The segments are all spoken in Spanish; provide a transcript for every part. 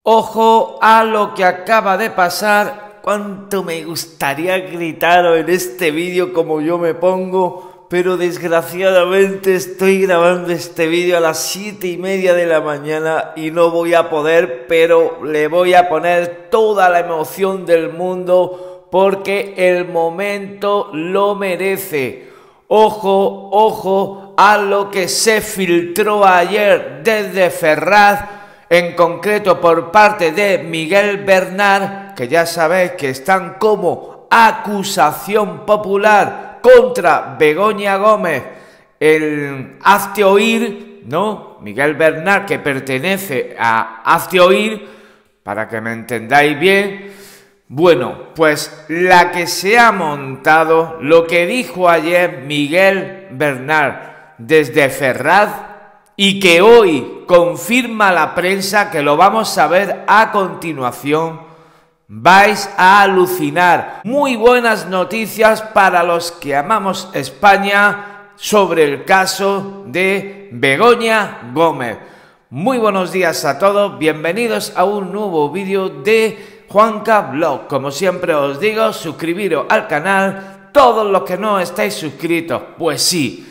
Ojo a lo que acaba de pasar. Cuánto me gustaría gritaros en este vídeo como yo me pongo, pero desgraciadamente estoy grabando este vídeo a las 7:30 de la mañana y no voy a poder, pero le voy a poner toda la emoción del mundo porque el momento lo merece. Ojo, ojo a lo que se filtró ayer desde Ferraz, en concreto por parte de Miguel Bernal, que ya sabéis que están como acusación popular contra Begoña Gómez, el Hazte Oír, ¿no? Miguel Bernal, que pertenece a Hazte Oír, para que me entendáis bien. Bueno, pues la que se ha montado, lo que dijo ayer Miguel Bernal desde Ferraz, y que hoy confirma la prensa, que lo vamos a ver a continuación, vais a alucinar. Muy buenas noticias para los que amamos España sobre el caso de Begoña Gómez. Muy buenos días a todos, bienvenidos a un nuevo vídeo de Juanca Blog. Como siempre os digo, suscribiros al canal, todos los que no estáis suscritos, pues sí.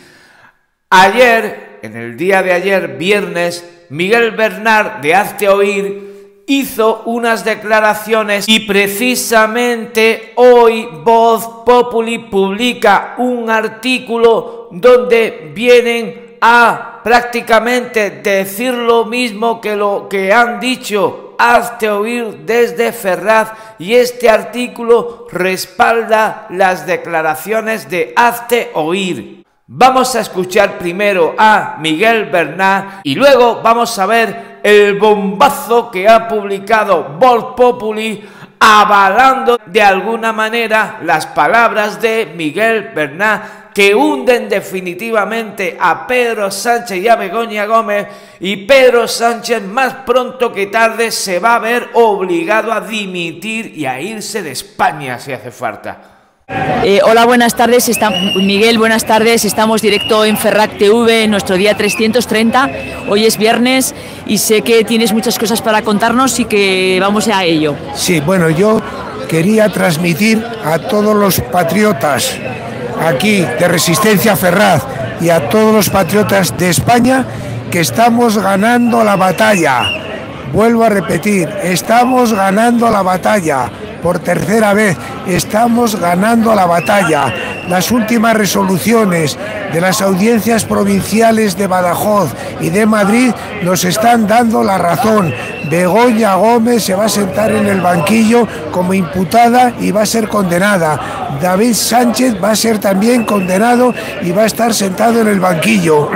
Ayer, en el día de ayer, viernes, Miguel Bernal de Hazte Oír hizo unas declaraciones y precisamente hoy Voz Populi publica un artículo donde vienen a prácticamente decir lo mismo que lo que han dicho Hazte Oír desde Ferraz, y este artículo respalda las declaraciones de Hazte Oír. Vamos a escuchar primero a Miguel Bernal y luego vamos a ver el bombazo que ha publicado Voz Populi avalando de alguna manera las palabras de Miguel Bernal, que hunden definitivamente a Pedro Sánchez y a Begoña Gómez, y Pedro Sánchez más pronto que tarde se va a ver obligado a dimitir y a irse de España si hace falta. Hola, buenas tardes, Miguel, buenas tardes, estamos directo en Ferraz TV, nuestro día 330, hoy es viernes y sé que tienes muchas cosas para contarnos y que vamos a ello. Sí, bueno, yo quería transmitir a todos los patriotas aquí de Resistencia Ferraz y a todos los patriotas de España que estamos ganando la batalla. Vuelvo a repetir, estamos ganando la batalla. Por tercera vez, estamos ganando la batalla. Las últimas resoluciones de las audiencias provinciales de Badajoz y de Madrid nos están dando la razón. Begoña Gómez se va a sentar en el banquillo como imputada y va a ser condenada. David Sánchez va a ser también condenado y va a estar sentado en el banquillo.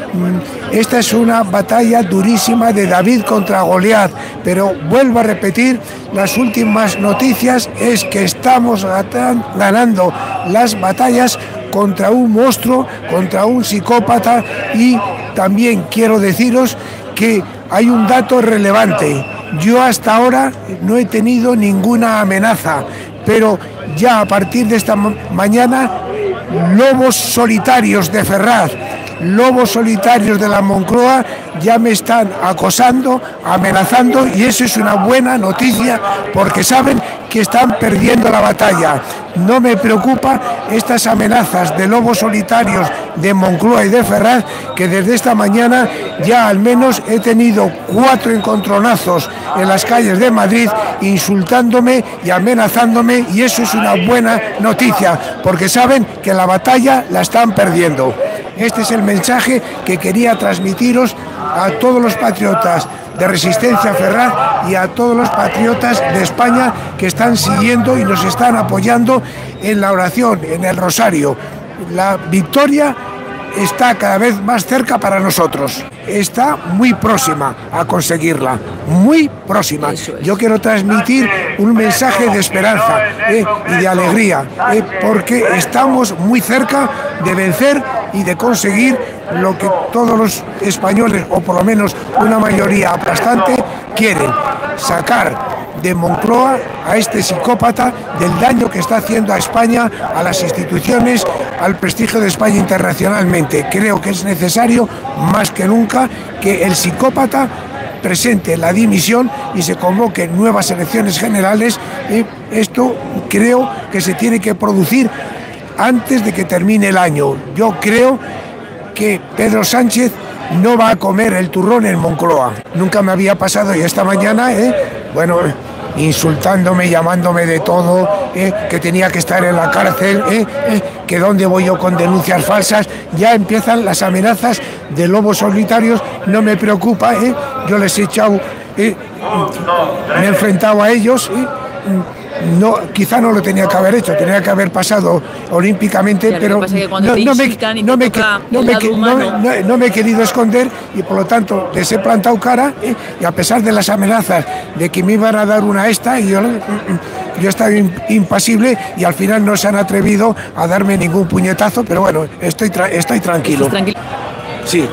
Esta es una batalla durísima de David contra Goliat, pero vuelvo a repetir, las últimas noticias es que estamos ganando las batallas contra un monstruo, contra un psicópata, y también quiero deciros que hay un dato relevante. Yo hasta ahora no he tenido ninguna amenaza, pero ya a partir de esta mañana, lobos solitarios de Ferraz, lobos solitarios de la Moncloa ya me están acosando, amenazando, y eso es una buena noticia porque saben que están perdiendo la batalla. No me preocupa estas amenazas de lobos solitarios de Moncloa y de Ferraz, que desde esta mañana ya al menos he tenido 4 encontronazos en las calles de Madrid insultándome y amenazándome, y eso es una buena noticia porque saben que la batalla la están perdiendo. Este es el mensaje que quería transmitiros a todos los patriotas de Resistencia Ferraz y a todos los patriotas de España que están siguiendo y nos están apoyando en la oración, en el rosario. La victoria está cada vez más cerca para nosotros. Está muy próxima a conseguirla, muy próxima. Yo quiero transmitir un mensaje de esperanza y de alegría, porque estamos muy cerca de vencer y de conseguir lo que todos los españoles, o por lo menos una mayoría aplastante, quieren: sacar de Moncloa a este psicópata del daño que está haciendo a España, a las instituciones, al prestigio de España internacionalmente. Creo que es necesario más que nunca que el psicópata presente la dimisión y se convoquen nuevas elecciones generales. Esto creo que se tiene que producir antes de que termine el año. Yo creo que Pedro Sánchez no va a comer el turrón en Moncloa. Nunca me había pasado, y esta mañana, bueno, insultándome, llamándome de todo, que tenía que estar en la cárcel, que dónde voy yo con denuncias falsas. Ya empiezan las amenazas de lobos solitarios. No me preocupa, yo les he echado, me he enfrentado a ellos, no, quizá no lo tenía que haber hecho, tenía que haber pasado olímpicamente, pero no me he querido esconder y por lo tanto les he plantado cara, y a pesar de las amenazas de que me iban a dar una esta, y yo estaba impasible, y al final no se han atrevido a darme ningún puñetazo, pero bueno, estoy tranquilo. Sí,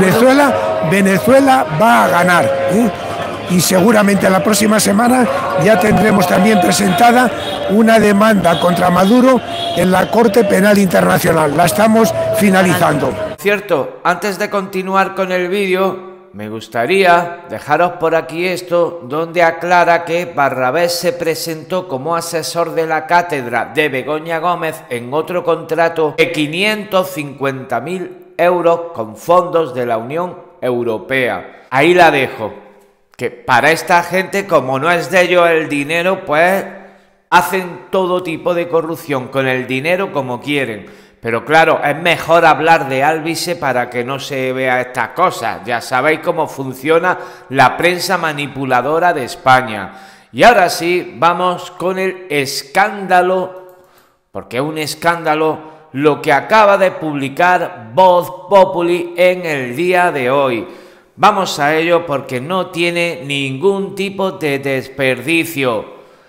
Venezuela va a ganar, y seguramente la próxima semana ya tendremos también presentada una demanda contra Maduro en la Corte Penal Internacional. La estamos finalizando. Cierto, antes de continuar con el vídeo, me gustaría dejaros por aquí esto, donde aclara que Barrabés se presentó como asesor de la cátedra de Begoña Gómez en otro contrato de 550.000 euros con fondos de la Unión Europea. Ahí la dejo. Que para esta gente, como no es de ellos el dinero, pues hacen todo tipo de corrupción con el dinero como quieren. Pero claro, es mejor hablar de Alvise para que no se vea estas cosas. Ya sabéis cómo funciona la prensa manipuladora de España. Y ahora sí, vamos con el escándalo, porque es un escándalo lo que acaba de publicar Voz Populi en el día de hoy. Vamos a ello porque no tiene ningún tipo de desperdicio.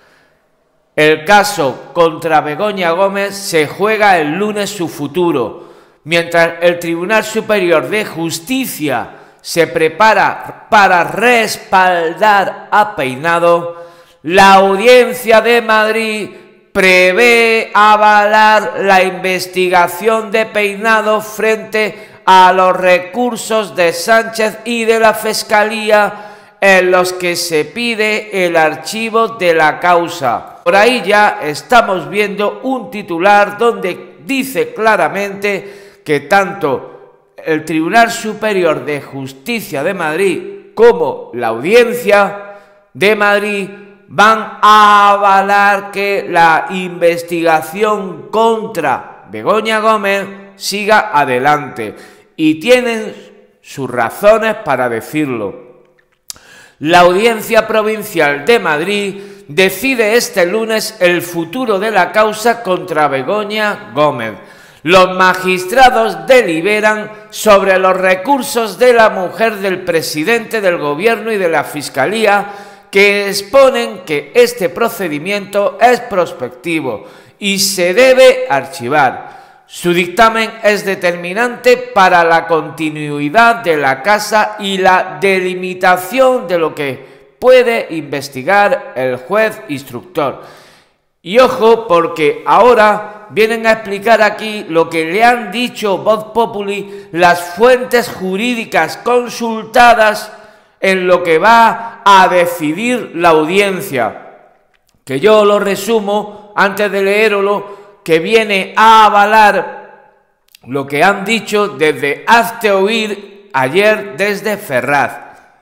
El caso contra Begoña Gómez se juega el lunes su futuro, mientras el Tribunal Superior de Justicia se prepara para respaldar a Peinado. La Audiencia de Madrid prevé avalar la investigación de Peinado frente a los recursos de Sánchez y de la Fiscalía en los que se pide el archivo de la causa. Por ahí ya estamos viendo un titular donde dice claramente que tanto el Tribunal Superior de Justicia de Madrid como la Audiencia de Madrid van a avalar que la investigación contra Begoña Gómez siga adelante, y tienen sus razones para decirlo. La Audiencia Provincial de Madrid decide este lunes el futuro de la causa contra Begoña Gómez. Los magistrados deliberan sobre los recursos de la mujer del presidente del Gobierno y de la Fiscalía, que exponen que este procedimiento es prospectivo y se debe archivar. Su dictamen es determinante para la continuidad de la causa y la delimitación de lo que puede investigar el juez instructor. Y ojo, porque ahora vienen a explicar aquí lo que le han dicho Voz Populi las fuentes jurídicas consultadas en lo que va a decidir la audiencia, que yo lo resumo antes de leerlo, que viene a avalar lo que han dicho desde Hazte Oír ayer desde Ferraz.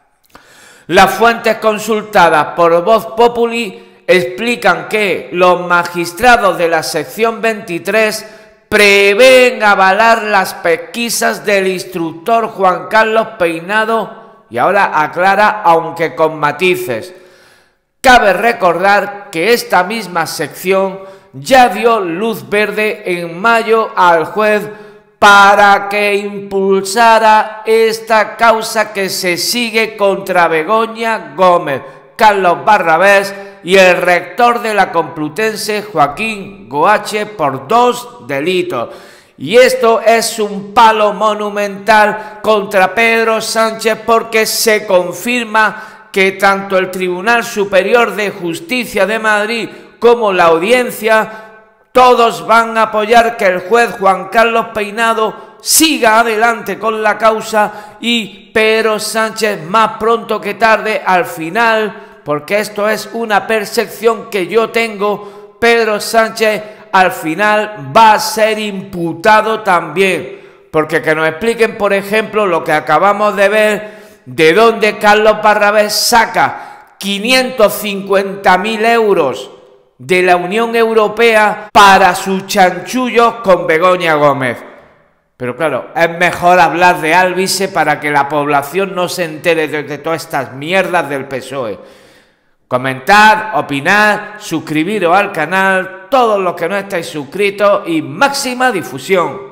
Las fuentes consultadas por Voz Populi explican que los magistrados de la sección 23 prevén avalar las pesquisas del instructor Juan Carlos Peinado, y ahora aclara, aunque con matices. Cabe recordar que esta misma sección ya dio luz verde en mayo al juez para que impulsara esta causa que se sigue contra Begoña Gómez, Carlos Barrabés y el rector de la Complutense, Joaquín Goache, por 2 delitos. Y esto es un palo monumental contra Pedro Sánchez, porque se confirma que tanto el Tribunal Superior de Justicia de Madrid como la Audiencia, todos van a apoyar que el juez Juan Carlos Peinado siga adelante con la causa y Pedro Sánchez, más pronto que tarde, al final, porque esto es una percepción que yo tengo, Pedro Sánchez al final va a ser imputado también. Porque que nos expliquen, por ejemplo, lo que acabamos de ver, de dónde Carlos Barrabés saca 550.000 euros de la Unión Europea para sus chanchullos con Begoña Gómez. Pero claro, es mejor hablar de Alvise para que la población no se entere de todas estas mierdas del PSOE. Comentad, opinad, suscribiros al canal, todos los que no estáis suscritos y máxima difusión.